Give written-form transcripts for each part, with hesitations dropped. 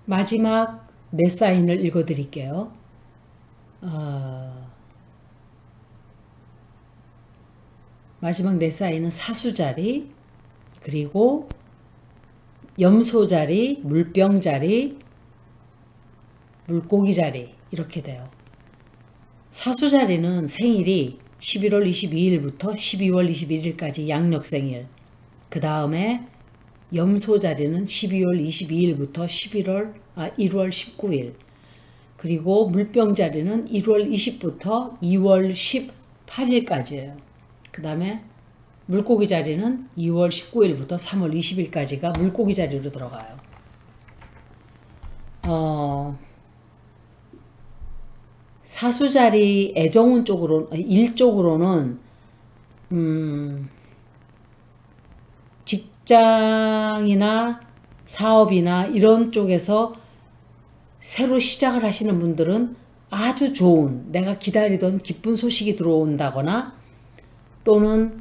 마지막 네 사인을 읽어 드릴게요. 마지막 네 사인은 사수자리, 그리고 염소자리, 물병자리, 물고기자리 이렇게 돼요. 사수자리는 생일이 11월 22일부터 12월 21일까지 양력생일, 그 다음에 염소자리는 12월 22일부터 1월 19일, 그리고 물병자리는 1월 20부터 2월 18일까지예요. 그 다음에 물고기 자리는 2월 19일부터 3월 20일까지가 물고기 자리로 들어가요. 사수자리 애정운 쪽으로, 일 쪽으로는 직장이나 사업이나 이런 쪽에서 새로 시작을 하시는 분들은 아주 좋은, 내가 기다리던 기쁜 소식이 들어온다거나, 또는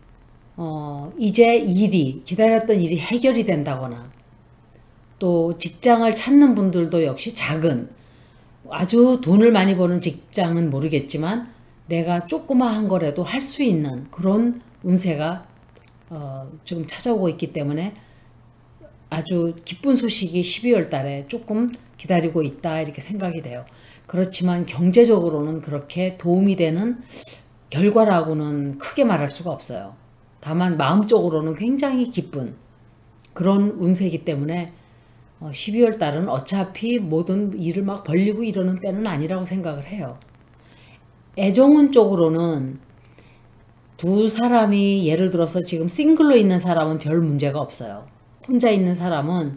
이제 기다렸던 일이 해결이 된다거나, 또 직장을 찾는 분들도 역시 작은, 아주 돈을 많이 버는 직장은 모르겠지만 내가 조그마한 거라도 할 수 있는 그런 운세가 지금 찾아오고 있기 때문에 아주 기쁜 소식이 12월 달에 조금 기다리고 있다 이렇게 생각이 돼요. 그렇지만 경제적으로는 그렇게 도움이 되는 결과라고는 크게 말할 수가 없어요. 다만 마음적으로는 굉장히 기쁜 그런 운세이기 때문에 12월 달은 어차피 모든 일을 막 벌리고 이러는 때는 아니라고 생각을 해요. 애정운 쪽으로는 두 사람이, 예를 들어서 지금 싱글로 있는 사람은 별 문제가 없어요. 혼자 있는 사람은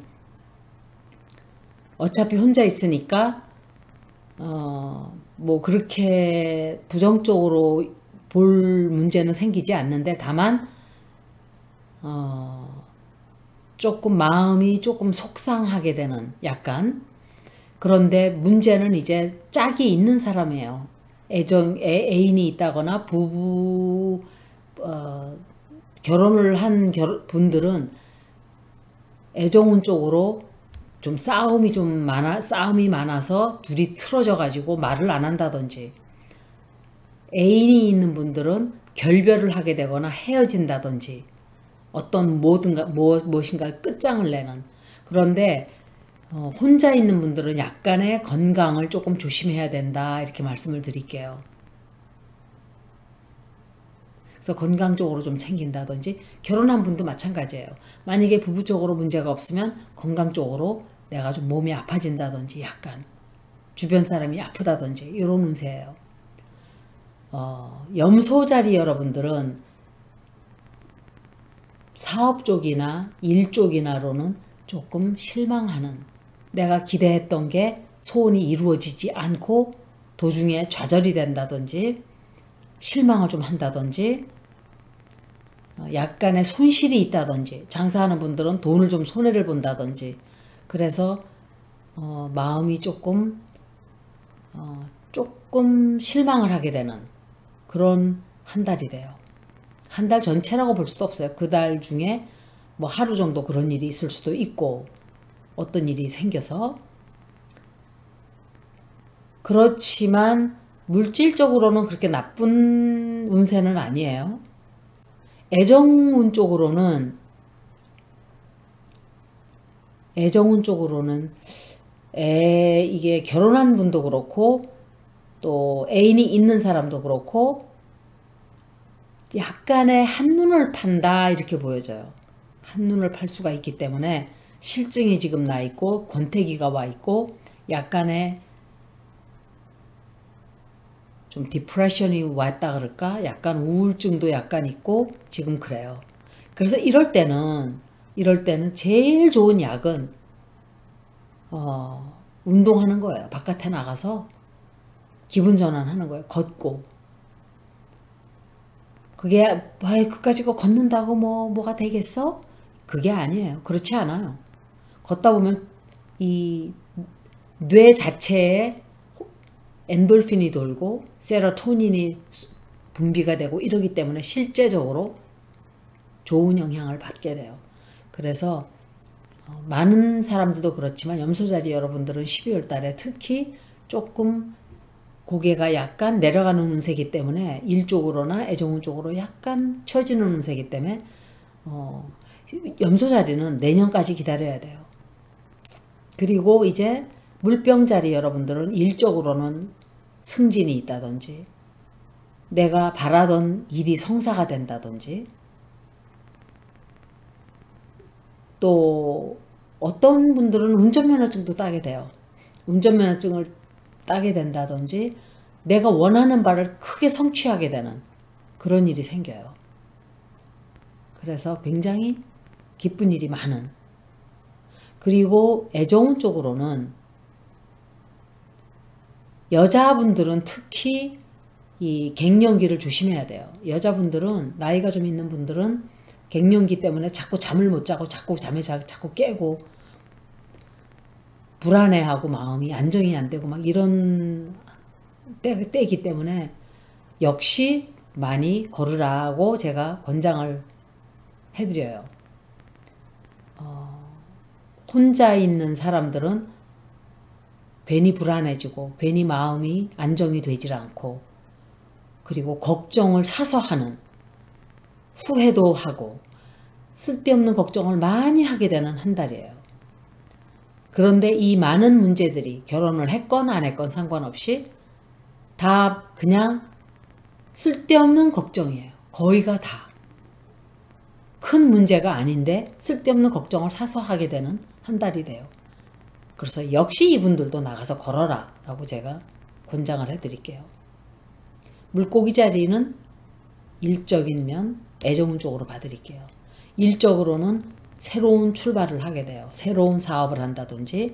어차피 혼자 있으니까 뭐 그렇게 부정적으로 볼 문제는 생기지 않는데, 다만 조금 마음이 조금 속상하게 되는 약간. 그런데 문제는 이제 짝이 있는 사람이에요. 애인이 있다거나 결혼을 한 분들은 애정운 쪽으로 좀 싸움이 많아서 둘이 틀어져 가지고 말을 안 한다든지, 애인이 있는 분들은 결별을 하게 되거나 헤어진다든지, 어떤 무엇인가 끝장을 내는. 그런데 혼자 있는 분들은 약간의 건강을 조금 조심해야 된다 이렇게 말씀을 드릴게요. 그래서 건강 쪽으로 좀 챙긴다든지, 결혼한 분도 마찬가지예요. 만약에 부부적으로 문제가 없으면 건강 쪽으로 내가 좀 몸이 아파진다든지, 약간 주변 사람이 아프다든지 이런 운세예요. 염소자리 여러분들은 사업 쪽이나 일 쪽이나로는 조금 실망하는, 내가 기대했던 게 소원이 이루어지지 않고 도중에 좌절이 된다든지 실망을 좀 한다든지, 약간의 손실이 있다든지, 장사하는 분들은 돈을 좀 손해를 본다든지, 그래서 마음이 조금 실망을 하게 되는 그런 한 달이 돼요. 한 달 전체라고 볼 수도 없어요. 그 달 중에 뭐 하루 정도 그런 일이 있을 수도 있고, 어떤 일이 생겨서. 그렇지만 물질적으로는 그렇게 나쁜 운세는 아니에요. 애정운 쪽으로는 이게 결혼한 분도 그렇고 또 애인이 있는 사람도 그렇고 약간의 한눈을 판다 이렇게 보여져요. 한눈을 팔 수가 있기 때문에 실증이 지금 나 있고 권태기가 와 있고 약간의 좀 디프레션이 왔다 그럴까? 약간 우울증도 약간 있고 지금 그래요. 그래서 이럴 때는 제일 좋은 약은 운동하는 거예요. 바깥에 나가서 기분 전환하는 거예요. 걷고. 그게 그까지 걷는다고 뭐가 되겠어? 그게 아니에요. 그렇지 않아요. 걷다 보면 이 뇌 자체에 엔돌핀이 돌고 세로토닌이 분비가 되고 이러기 때문에 실제적으로 좋은 영향을 받게 돼요. 그래서 많은 사람들도 그렇지만 염소자리 여러분들은 12월 달에 특히 조금 고개가 약간 내려가는 운세이기 때문에 일 쪽으로나 애정운 쪽으로 약간 처지는 운세이기 때문에 염소자리는 내년까지 기다려야 돼요. 그리고 이제 물병자리 여러분들은 일적으로는 승진이 있다든지 내가 바라던 일이 성사가 된다든지 또 어떤 분들은 운전면허증도 따게 돼요. 운전면허증을 따게 된다든지 내가 원하는 바를 크게 성취하게 되는 그런 일이 생겨요. 그래서 굉장히 기쁜 일이 많은. 그리고 애정운 쪽으로는 여자분들은 특히 이 갱년기를 조심해야 돼요. 여자분들은 나이가 좀 있는 분들은 갱년기 때문에 자꾸 잠을 못 자고 자꾸 잠에 자꾸 깨고 불안해하고 마음이 안정이 안 되고 막 이런 때이기 때문에 역시 많이 걸으라고 제가 권장을 해드려요. 혼자 있는 사람들은 괜히 불안해지고 괜히 마음이 안정이 되질 않고 그리고 걱정을 사서 하는 후회도 하고 쓸데없는 걱정을 많이 하게 되는 한 달이에요. 그런데 이 많은 문제들이 결혼을 했건 안 했건 상관없이 다 그냥 쓸데없는 걱정이에요. 거의가 다. 큰 문제가 아닌데 쓸데없는 걱정을 사서 하게 되는 한 달이 돼요. 그래서 역시 이분들도 나가서 걸어라 라고 제가 권장을 해드릴게요. 물고기 자리는 일적인 면 애정운 쪽으로 봐드릴게요. 일적으로는 새로운 출발을 하게 돼요. 새로운 사업을 한다든지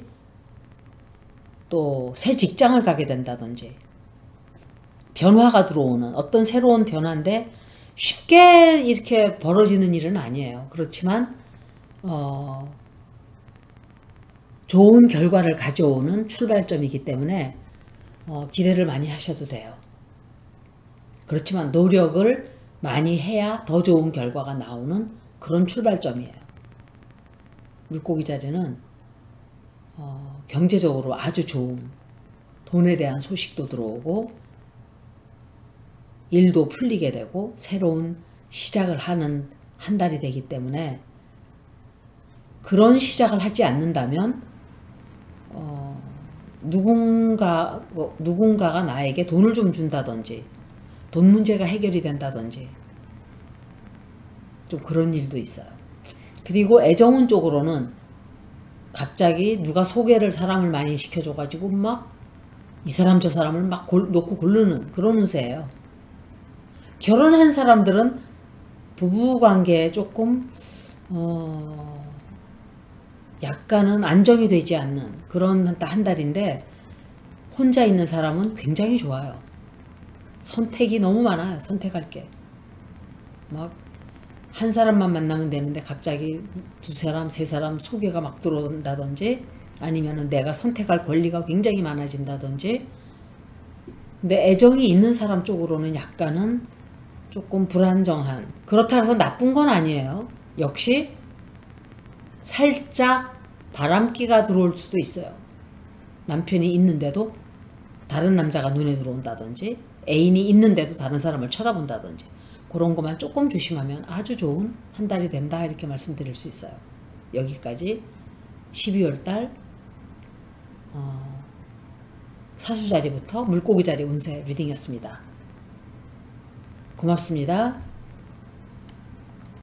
또 새 직장을 가게 된다든지 변화가 들어오는 어떤 새로운 변화인데 쉽게 이렇게 벌어지는 일은 아니에요. 그렇지만 좋은 결과를 가져오는 출발점이기 때문에 기대를 많이 하셔도 돼요. 그렇지만 노력을 많이 해야 더 좋은 결과가 나오는 그런 출발점이에요. 물고기 자리는 경제적으로 아주 좋은 돈에 대한 소식도 들어오고 일도 풀리게 되고 새로운 시작을 하는 한 달이 되기 때문에 그런 시작을 하지 않는다면 누군가가 나에게 돈을 좀 준다든지 돈 문제가 해결이 된다든지 좀 그런 일도 있어요. 그리고 애정운 쪽으로는 갑자기 누가 소개를 사람을 많이 시켜줘가지고 막 이 사람 저 사람을 막 놓고 고르는 그런 운세예요. 결혼한 사람들은 부부관계에 조금 약간은 안정이 되지 않는 그런 한 달인데 혼자 있는 사람은 굉장히 좋아요. 선택이 너무 많아요. 선택할 게. 막 한 사람만 만나면 되는데 갑자기 두 사람, 세 사람 소개가 막 들어온다든지 아니면은 내가 선택할 권리가 굉장히 많아진다든지 근데 애정이 있는 사람 쪽으로는 약간은 조금 불안정한 그렇다고 해서 나쁜 건 아니에요. 역시 살짝 바람기가 들어올 수도 있어요. 남편이 있는데도 다른 남자가 눈에 들어온다든지 애인이 있는데도 다른 사람을 쳐다본다든지 그런 것만 조금 조심하면 아주 좋은 한 달이 된다 이렇게 말씀드릴 수 있어요. 여기까지 12월달 사수자리부터 물고기자리 운세 리딩이었습니다. 고맙습니다.